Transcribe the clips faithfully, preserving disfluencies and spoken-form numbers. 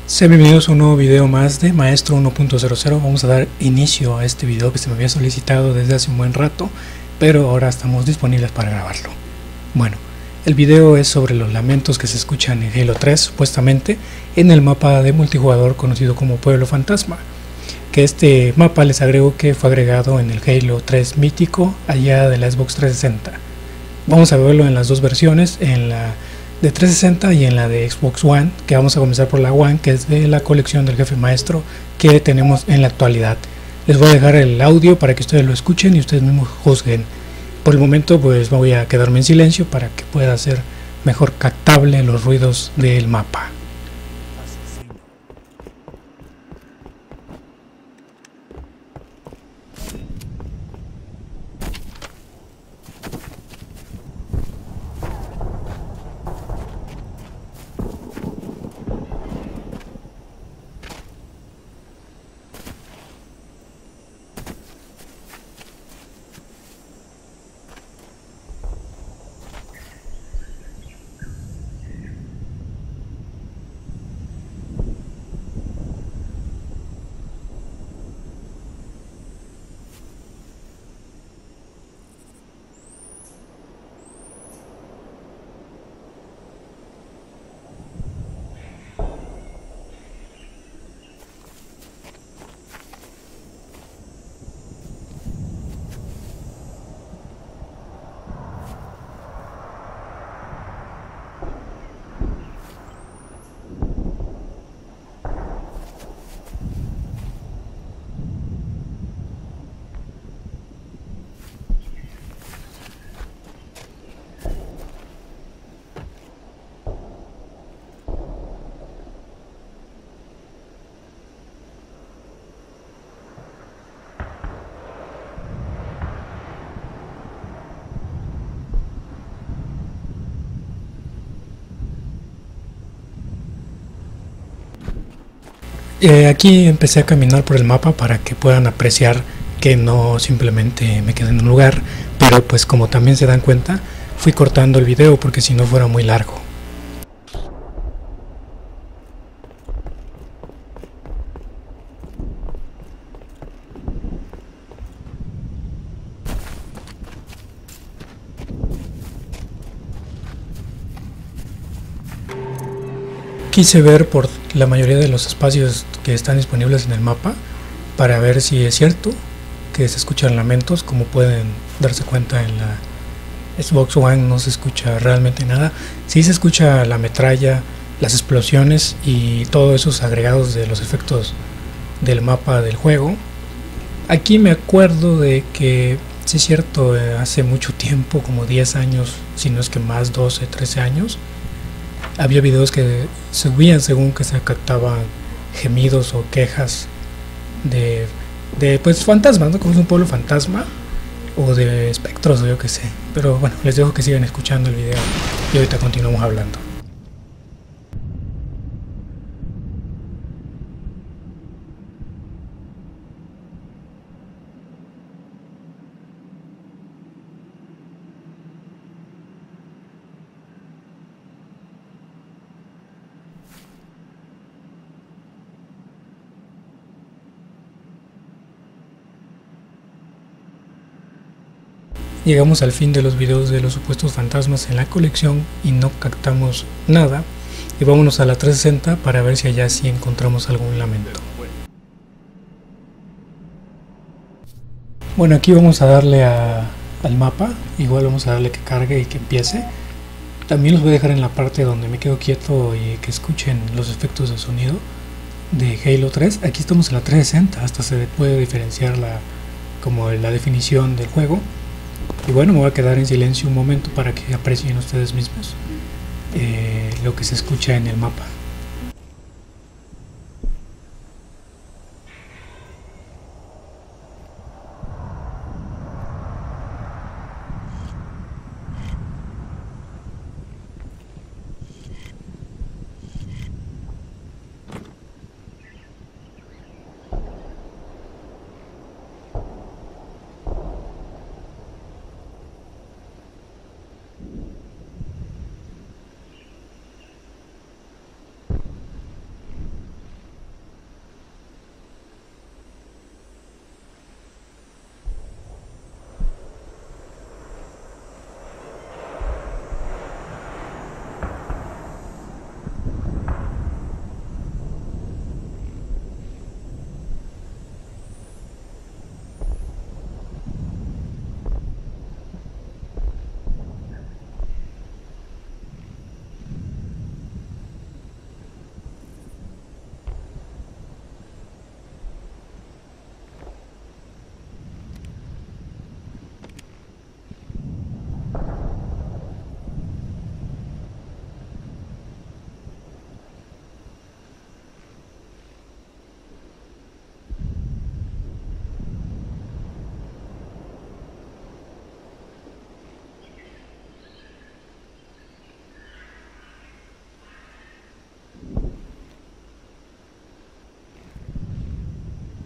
Sean bienvenidos a un nuevo video más de Maestro uno punto cero cero. Vamos a dar inicio a este video que se me había solicitado desde hace un buen rato, pero ahora estamos disponibles para grabarlo. Bueno, el video es sobre los lamentos que se escuchan en Halo tres, supuestamente en el mapa de multijugador conocido como Pueblo Fantasma. Que este mapa les agrego que fue agregado en el Halo tres mítico allá de la Xbox trescientos sesenta. Vamos a verlo en las dos versiones, en la de trescientos sesenta y en la de Xbox One, que vamos a comenzar por la One, que es de la colección del jefe maestro que tenemos en la actualidad. Les voy a dejar el audio para que ustedes lo escuchen y ustedes mismos juzguen. Por el momento pues voy a quedarme en silencio para que pueda ser mejor captable los ruidos del mapa. Eh, aquí empecé a caminar por el mapa para que puedan apreciar que no simplemente me quedé en un lugar, pero pues como también se dan cuenta, fui cortando el video porque si no fuera muy largo. Quise ver por la mayoría de los espacios que están disponibles en el mapa para ver si es cierto que se escuchan lamentos. Como pueden darse cuenta, en la Xbox One no se escucha realmente nada. Sí se escucha la metralla, las explosiones y todos esos agregados de los efectos del mapa del juego. Aquí me acuerdo de que, sí es cierto, hace mucho tiempo, como diez años, si no es que más, doce, trece años, había videos que subían según que se captaban gemidos o quejas de, de pues fantasmas, ¿no? Como es un pueblo fantasma, o de espectros o yo que sé. Pero bueno, les dejo que sigan escuchando el video y ahorita continuamos hablando. Llegamos al fin de los videos de los supuestos fantasmas en la colección y no captamos nada. Y vámonos a la trescientos sesenta para ver si allá sí encontramos algún lamento. Bueno, aquí vamos a darle a, al mapa. Igual vamos a darle que cargue y que empiece. También los voy a dejar en la parte donde me quedo quieto y que escuchen los efectos de sonido de Halo tres. Aquí estamos en la trescientos sesenta, hasta se puede diferenciar la, como la definición del juego. Y bueno, me voy a quedar en silencio un momento para que aprecien ustedes mismos eh, lo que se escucha en el mapa.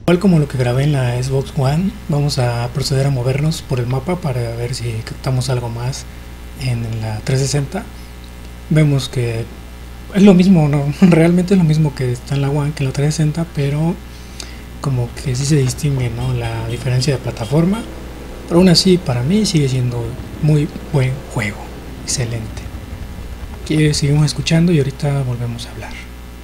Igual como lo que grabé en la Xbox One, vamos a proceder a movernos por el mapa para ver si captamos algo más en la trescientos sesenta. Vemos que es lo mismo, ¿no? Realmente es lo mismo que está en la One que en la trescientos sesenta, pero como que sí se distingue, ¿no?, la diferencia de plataforma. Pero aún así, para mí sigue siendo muy buen juego, excelente. Aquí seguimos escuchando y ahorita volvemos a hablar.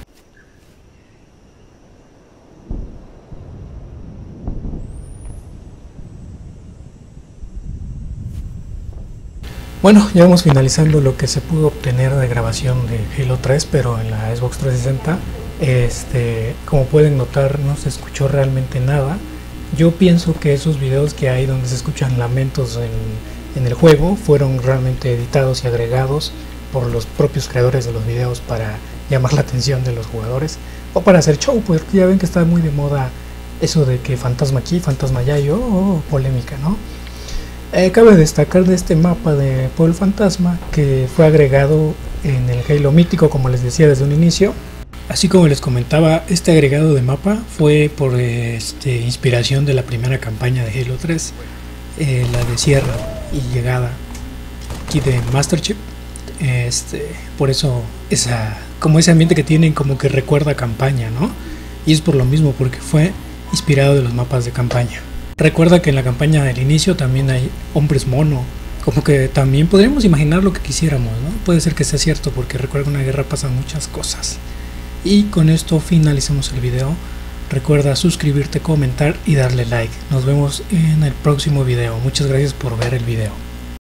Bueno, ya vamos finalizando lo que se pudo obtener de grabación de Halo tres, pero en la Xbox trescientos sesenta, este, como pueden notar, no se escuchó realmente nada. Yo pienso que esos videos que hay donde se escuchan lamentos en, en el juego fueron realmente editados y agregados por los propios creadores de los videos para llamar la atención de los jugadores o para hacer show, porque ya ven que está muy de moda eso de que fantasma aquí, fantasma allá, y oh, polémica, ¿no? Eh, cabe destacar de este mapa de Pueblo Fantasma que fue agregado en el Halo mítico, como les decía desde un inicio. Así como les comentaba, este agregado de mapa fue por este, inspiración de la primera campaña de Halo tres, eh, la de cierre y llegada aquí de Master Chief. Este, por eso esa, como ese ambiente que tienen, como que recuerda a campaña, ¿no? Y es por lo mismo, porque fue inspirado de los mapas de campaña. Recuerda que en la campaña del inicio también hay hombres mono, como que también podríamos imaginar lo que quisiéramos, ¿no? Puede ser que sea cierto, porque recuerda que en una guerra pasan muchas cosas. Y con esto finalizamos el video. Recuerda suscribirte, comentar y darle like. Nos vemos en el próximo video. Muchas gracias por ver el video.